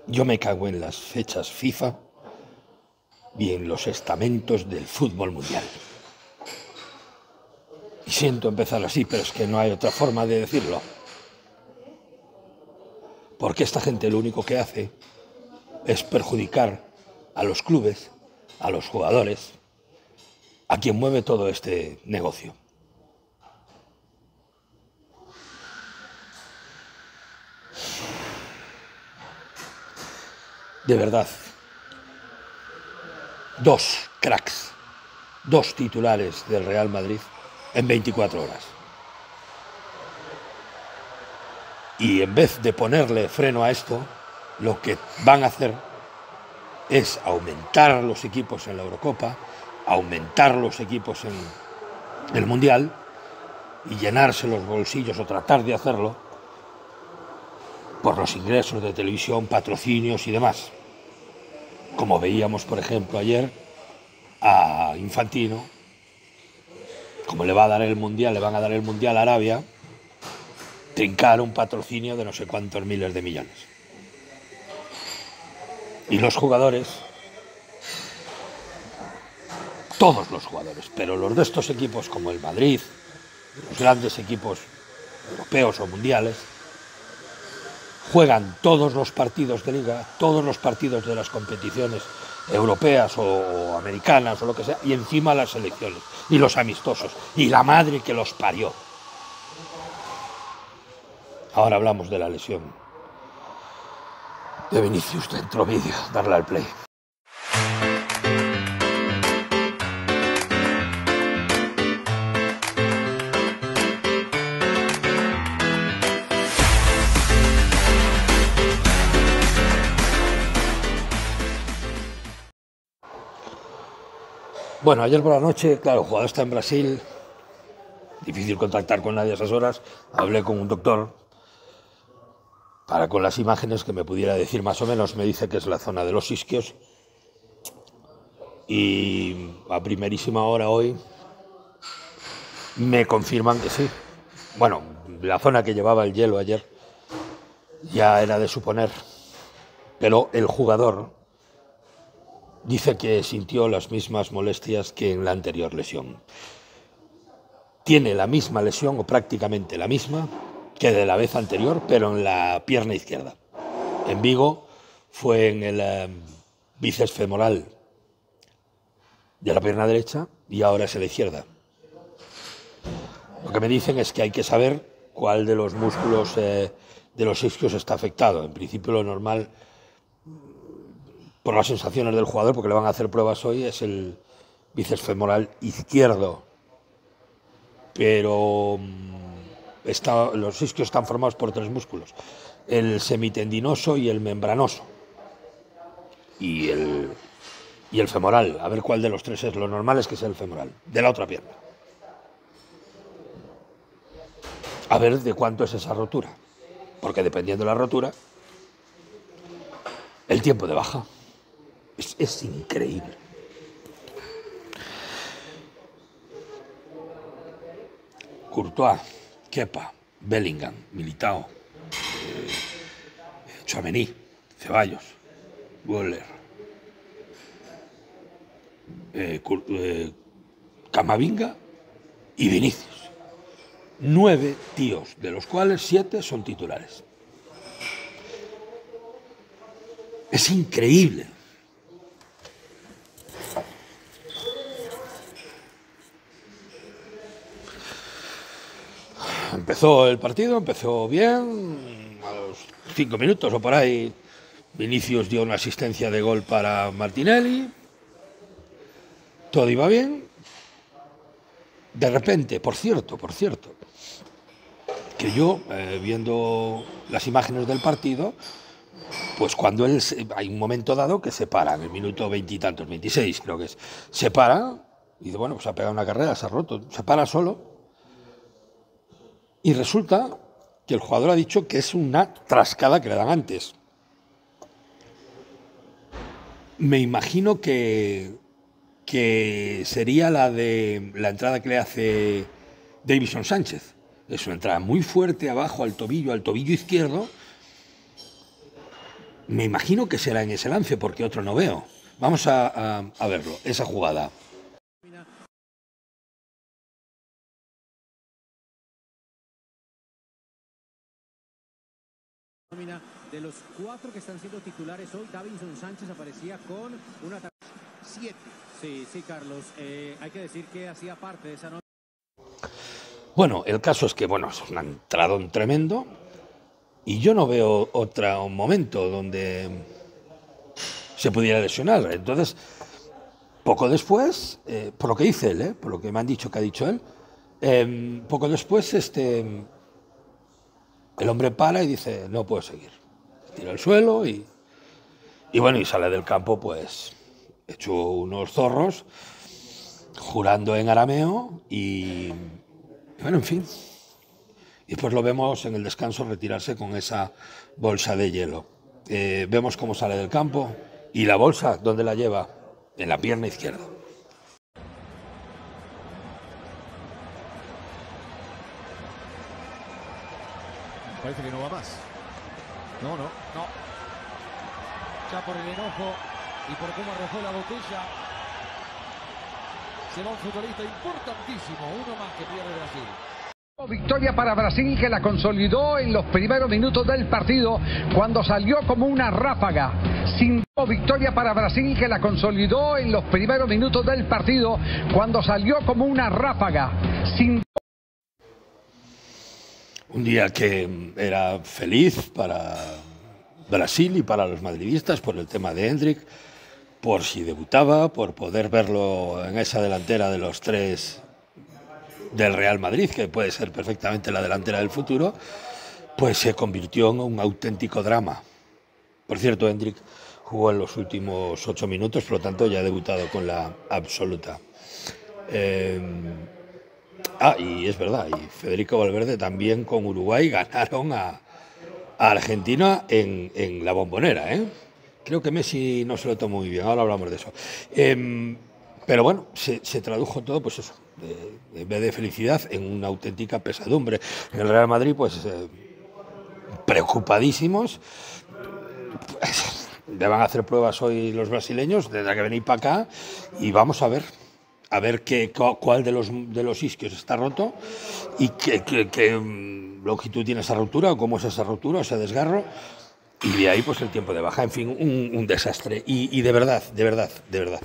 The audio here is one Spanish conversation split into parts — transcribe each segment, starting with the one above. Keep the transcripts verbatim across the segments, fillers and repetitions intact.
Yo me cago en las fechas FIFA y en los estamentos del fútbol mundial. Y siento empezar así, pero es que no hay otra forma de decirlo. Porque esta gente lo único que hace es perjudicar a los clubes, a los jugadores, a quien mueve todo este negocio. De verdad, dos cracks, dos titulares del Real Madrid en veinticuatro horas. Y en vez de ponerle freno a esto, lo que van a hacer es aumentar los equipos en la Eurocopa, aumentar los equipos en el Mundial y llenarse los bolsillos o tratar de hacerlo por los ingresos de televisión, patrocinios y demás. Como veíamos, por ejemplo, ayer a Infantino, como le va a dar el Mundial, le van a dar el Mundial a Arabia, trincar un patrocinio de no sé cuántos miles de millones. Y los jugadores, todos los jugadores, pero los de estos equipos como el Madrid, los grandes equipos europeos o mundiales, juegan todos los partidos de liga, todos los partidos de las competiciones europeas o americanas o lo que sea, y encima las selecciones y los amistosos y la madre que los parió. Ahora hablamos de la lesión de Vinicius dentro vídeo, darle al play. Bueno, ayer por la noche, claro, el jugador está en Brasil, difícil contactar con nadie a esas horas, hablé con un doctor para con las imágenes que me pudiera decir más o menos, me dice que es la zona de los isquios y a primerísima hora hoy me confirman que sí. Bueno, la zona que llevaba el hielo ayer ya era de suponer, pero el jugador dice que sintió las mismas molestias que en la anterior lesión. Tiene la misma lesión, o prácticamente la misma, que de la vez anterior, pero en la pierna izquierda. En Vigo fue en el eh, bíceps femoral de la pierna derecha y ahora es en la izquierda. Lo que me dicen es que hay que saber cuál de los músculos eh, de los isquios está afectado. En principio lo normal, por las sensaciones del jugador, porque le van a hacer pruebas hoy, es el bíceps femoral izquierdo. Pero está, los isquios están formados por tres músculos, el semitendinoso y el membranoso y el, y el femoral. A ver cuál de los tres es. Lo normal es que sea el femoral, de la otra pierna. A ver de cuánto es esa rotura, porque dependiendo de la rotura, el tiempo de baja. Es, es increíble. Courtois, Kepa, Bellingham, Militao, eh, Tchouaméni, Ceballos, Güler, eh, eh, Camavinga y Vinicius. Nueve tíos, de los cuales siete son titulares. Es increíble. Empezó el partido, empezó bien, a los cinco minutos o por ahí, Vinicius dio una asistencia de gol para Martinelli, todo iba bien. De repente, por cierto, por cierto, que yo, eh, viendo las imágenes del partido, pues cuando él, hay un momento dado que se para, en el minuto veintitantos, veintiséis creo que es, se para, y dice, bueno, pues ha pegado una carrera, se ha roto, se para solo. Y resulta que el jugador ha dicho que es una trascada que le dan antes. Me imagino que, que sería la de la entrada que le hace Davinson Sánchez. Es una entrada muy fuerte abajo al tobillo, al tobillo izquierdo, Me imagino que será en ese lance, porque otro no veo. Vamos a, a, a verlo, esa jugada. De los cuatro que están siendo titulares hoy, Davinson Sánchez aparecía con una siete. Sí, sí, Carlos. Eh, hay que decir que hacía parte de esa noche. Bueno, el caso es que, bueno, es un entradón tremendo y yo no veo otro momento donde se pudiera lesionar. Entonces, poco después, eh, por lo que dice él, eh, por lo que me han dicho que ha dicho él, eh, poco después este, el hombre para y dice, no puedo seguir. Tira al suelo y, y bueno, y sale del campo pues hecho unos zorros, jurando en arameo y bueno, en fin. Y después lo vemos en el descanso retirarse con esa bolsa de hielo. Eh, vemos cómo sale del campo y la bolsa, ¿dónde la lleva? En la pierna izquierda. Parece que no va más. No, no, no. Ya por el enojo y por cómo arrojó la botella, se va un futbolista importantísimo, uno más que pierde Brasil. Victoria para Brasil, que la consolidó en los primeros minutos del partido cuando salió como una ráfaga. Sin victoria para Brasil, que la consolidó en los primeros minutos del partido cuando salió como una ráfaga. Sin Un día que era feliz para Brasil y para los madridistas por el tema de Endrick, por si debutaba, por poder verlo en esa delantera de los tres del Real Madrid, que puede ser perfectamente la delantera del futuro, pues se convirtió en un auténtico drama. Por cierto, Endrick jugó en los últimos ocho minutos, por lo tanto ya ha debutado con la absoluta. Eh, ah, y es verdad, y Federico Valverde también con Uruguay ganaron a, a Argentina en, en la Bombonera, ¿eh? Creo que Messi no se lo tomó muy bien, ahora hablamos de eso. Eh, pero bueno, se, se tradujo todo, pues eso, de, en vez de felicidad, en una auténtica pesadumbre. En el Real Madrid, pues eh, preocupadísimos. Pues, le van a hacer pruebas hoy los brasileños, tendrá que venir para acá y vamos a ver. A ver qué, cuál de los, de los isquios está roto y qué, qué, qué longitud tiene esa ruptura o cómo es esa ruptura, ese desgarro. Y de ahí pues el tiempo de baja, en fin, un, un desastre. Y, y de verdad, de verdad, de verdad.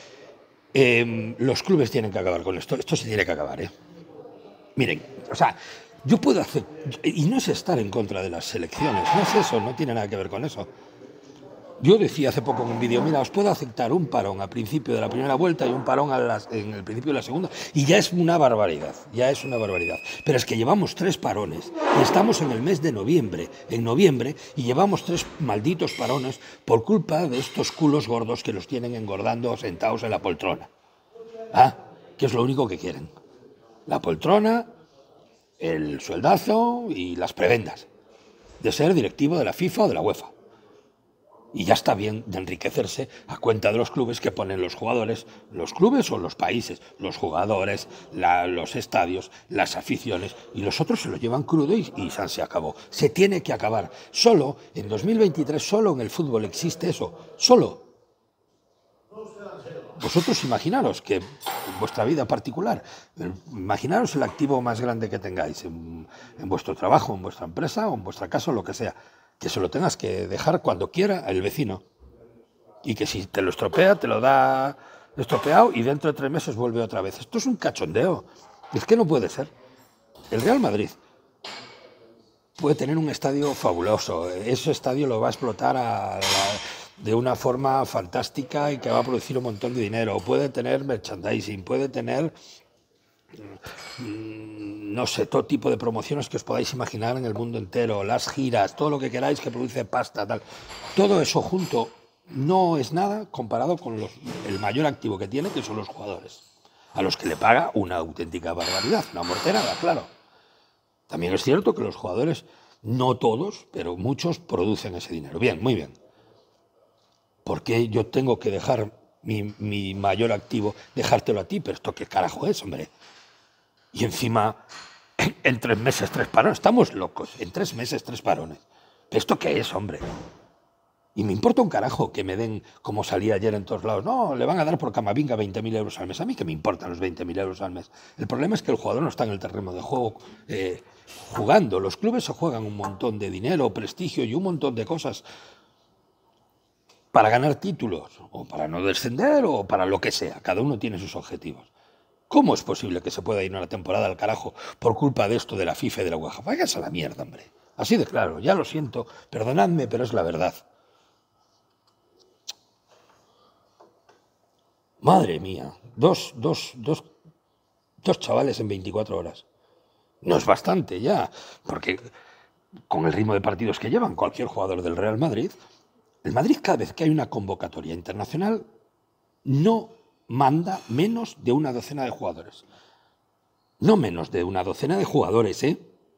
Eh, los clubes tienen que acabar con esto. Esto se tiene que acabar, ¿eh? Miren, o sea, yo puedo hacer... Y no es estar en contra de las selecciones, no es eso, no tiene nada que ver con eso. Yo decía hace poco en un vídeo, mira, os puedo aceptar un parón al principio de la primera vuelta y un parón a las, en el principio de la segunda, y ya es una barbaridad, ya es una barbaridad. Pero es que llevamos tres parones, y estamos en el mes de noviembre, en noviembre, y llevamos tres malditos parones por culpa de estos culos gordos que los tienen engordando sentados en la poltrona. ¿Ah? Que es lo único que quieren. La poltrona, el sueldazo y las prebendas de ser directivo de la FIFA o de la UEFA. Y ya está bien de enriquecerse a cuenta de los clubes que ponen los jugadores, los clubes o los países, los jugadores, la, los estadios, las aficiones, y los otros se lo llevan crudo y, y se acabó. Se tiene que acabar. Solo en dos mil veintitrés, solo en el fútbol existe eso. Solo. Vosotros imaginaros que en vuestra vida particular, imaginaros el activo más grande que tengáis en, en vuestro trabajo, en vuestra empresa o en vuestra casa o lo que sea, que se lo tengas que dejar cuando quiera el vecino y que si te lo estropea, te lo da estropeado y dentro de tres meses vuelve otra vez. Esto es un cachondeo, es que no puede ser. El Real Madrid puede tener un estadio fabuloso, ese estadio lo va a explotar a la, de una forma fantástica y que va a producir un montón de dinero, puede tener merchandising, puede tener... no sé, todo tipo de promociones que os podáis imaginar en el mundo entero, las giras, todo lo que queráis que produce pasta, tal. Todo eso junto no es nada comparado con los, el mayor activo que tiene, que son los jugadores, a los que le paga una auténtica barbaridad, una morterada, claro. También es cierto que los jugadores, no todos, pero muchos producen ese dinero. Bien, muy bien. ¿Por qué yo tengo que dejar mi, mi mayor activo, dejártelo a ti? Pero esto qué carajo es, hombre. Y encima, en tres meses, tres parones. Estamos locos. En tres meses, tres parones. ¿Esto qué es, hombre? Y me importa un carajo que me den, como salía ayer en todos lados, no, le van a dar por Camavinga veinte mil euros al mes. A mí que me importan los veinte mil euros al mes. El problema es que el jugador no está en el terreno de juego eh, jugando. Los clubes se juegan un montón de dinero, prestigio y un montón de cosas para ganar títulos, o para no descender, o para lo que sea. Cada uno tiene sus objetivos. ¿Cómo es posible que se pueda ir una temporada al carajo por culpa de esto de la FIFA y de la UEFA? Váyase a la mierda, hombre. Así de claro, ya lo siento, perdonadme, pero es la verdad. Madre mía, dos, dos, dos, dos chavales en veinticuatro horas. No es bastante ya, porque con el ritmo de partidos que llevan cualquier jugador del Real Madrid, el Madrid cada vez que hay una convocatoria internacional no manda menos de una docena de jugadores. No menos de una docena de jugadores, ¿eh?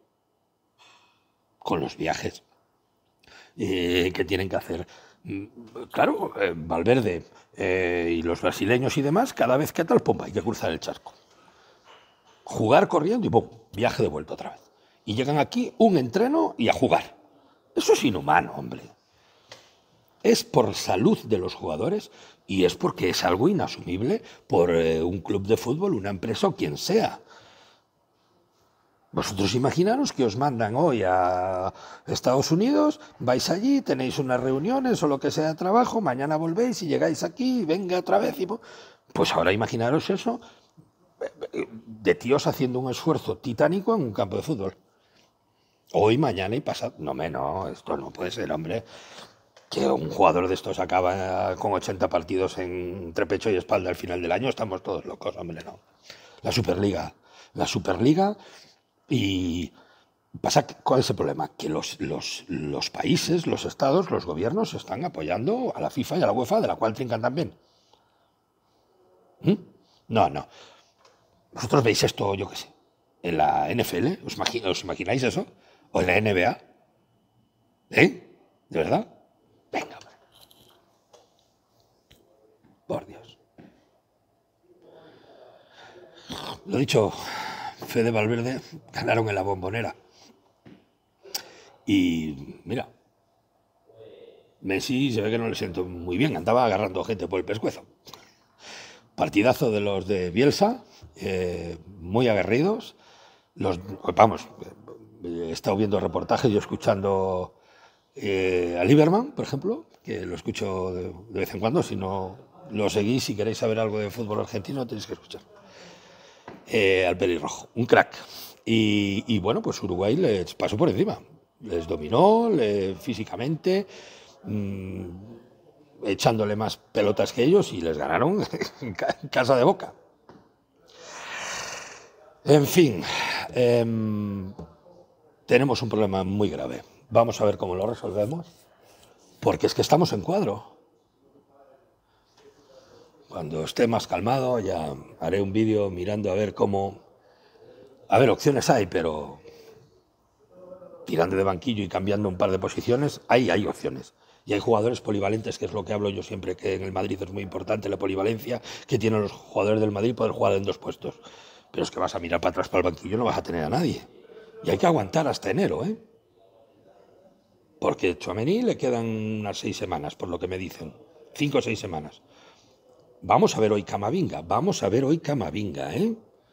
Con los viajes eh, que tienen que hacer. Claro, eh, Valverde eh, y los brasileños y demás, cada vez que tal, pum, hay que cruzar el charco. Jugar corriendo y pum, viaje de vuelta otra vez. Y llegan aquí, un entreno y a jugar. Eso es inhumano, hombre. Es por salud de los jugadores y es porque es algo inasumible por eh, un club de fútbol, una empresa o quien sea. Vosotros imaginaros que os mandan hoy a Estados Unidos, vais allí, tenéis unas reuniones o lo que sea de trabajo, mañana volvéis y llegáis aquí, y venga otra vez. Y pues ahora imaginaros eso, de tíos haciendo un esfuerzo titánico en un campo de fútbol. Hoy, mañana y pasado. No, me, no, esto no puede ser, hombre. Que un jugador de estos acaba con ochenta partidos entre pecho y espalda al final del año, estamos todos locos, hombre, no. La Superliga, la Superliga... Y pasa, ¿cuál es el problema? Que los, los, los países, los estados, los gobiernos están apoyando a la FIFA y a la UEFA, de la cual trincan también. ¿Mm? No, no. ¿Vosotros veis esto, yo qué sé, en la N F L? ¿Os, imagi- ¿Os imagináis eso? ¿O en la N B A? ¿Eh? ¿De verdad? Venga, hombre. Por Dios. Lo dicho... Fede Valverde ganaron en la Bombonera. Y mira, Messi se ve que no le siento muy bien, andaba agarrando gente por el pescuezo. Partidazo de los de Bielsa, eh, muy aguerridos. Los, vamos, he estado viendo reportajes y escuchando eh, a Lieberman, por ejemplo, que lo escucho de, de vez en cuando. Si no lo seguís, si queréis saber algo de fútbol argentino, tenéis que escuchar. Eh, al pelirrojo, un crack. Y, y bueno, pues Uruguay les pasó por encima, les dominó le, físicamente, mmm, echándole más pelotas que ellos y les ganaron en casa de Boca. En fin, eh, tenemos un problema muy grave. Vamos a ver cómo lo resolvemos, porque es que estamos en cuadro. Cuando esté más calmado ya haré un vídeo mirando a ver cómo... A ver, opciones hay, pero tirando de banquillo y cambiando un par de posiciones, ahí hay opciones. Y hay jugadores polivalentes, que es lo que hablo yo siempre, que en el Madrid es muy importante la polivalencia que tienen los jugadores del Madrid, poder jugar en dos puestos. Pero es que vas a mirar para atrás para el banquillo, no vas a tener a nadie. Y hay que aguantar hasta enero, ¿eh? Porque a Tchouaméni le quedan unas seis semanas, por lo que me dicen. Cinco o seis semanas. Vamos a ver hoy Camavinga, vamos a ver hoy Camavinga, ¿eh?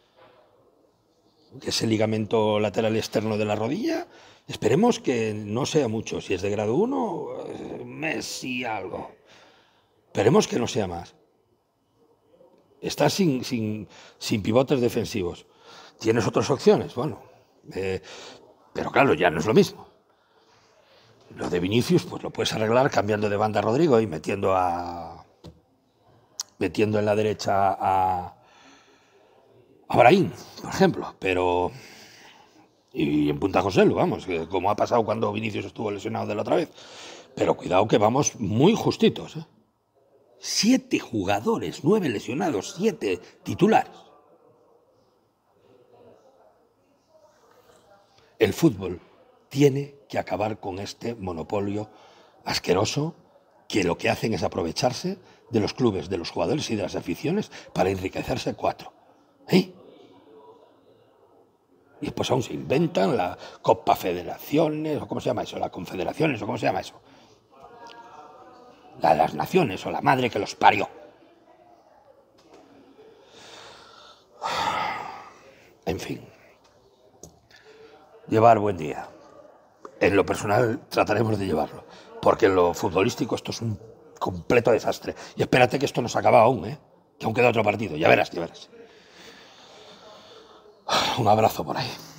Ese ligamento lateral externo de la rodilla, esperemos que no sea mucho. Si es de grado uno, un mes y algo. Esperemos que no sea más. Está sin, sin, sin pivotes defensivos. ¿Tienes otras opciones? Bueno, eh, pero claro, ya no es lo mismo. Lo de Vinicius, pues lo puedes arreglar cambiando de banda a Rodrigo y metiendo a... metiendo en la derecha a, a Brahim, por ejemplo, pero y en Punta Joselu, vamos, que como ha pasado cuando Vinicius estuvo lesionado de la otra vez, pero cuidado que vamos muy justitos, ¿eh? Siete jugadores, nueve lesionados, siete titulares. El fútbol tiene que acabar con este monopolio asqueroso que lo que hacen es aprovecharse de los clubes, de los jugadores y de las aficiones para enriquecerse cuatro. ¿Eh? Y después aún se inventan la Copa Federaciones, o cómo se llama eso, la Confederaciones, o cómo se llama eso. La de las naciones o la madre que los parió. En fin. Llevar buen día. En lo personal trataremos de llevarlo, porque en lo futbolístico esto es un completo desastre. Y espérate que esto no se acaba aún, ¿eh? Que aún queda otro partido. Ya verás, ya verás. Un abrazo por ahí.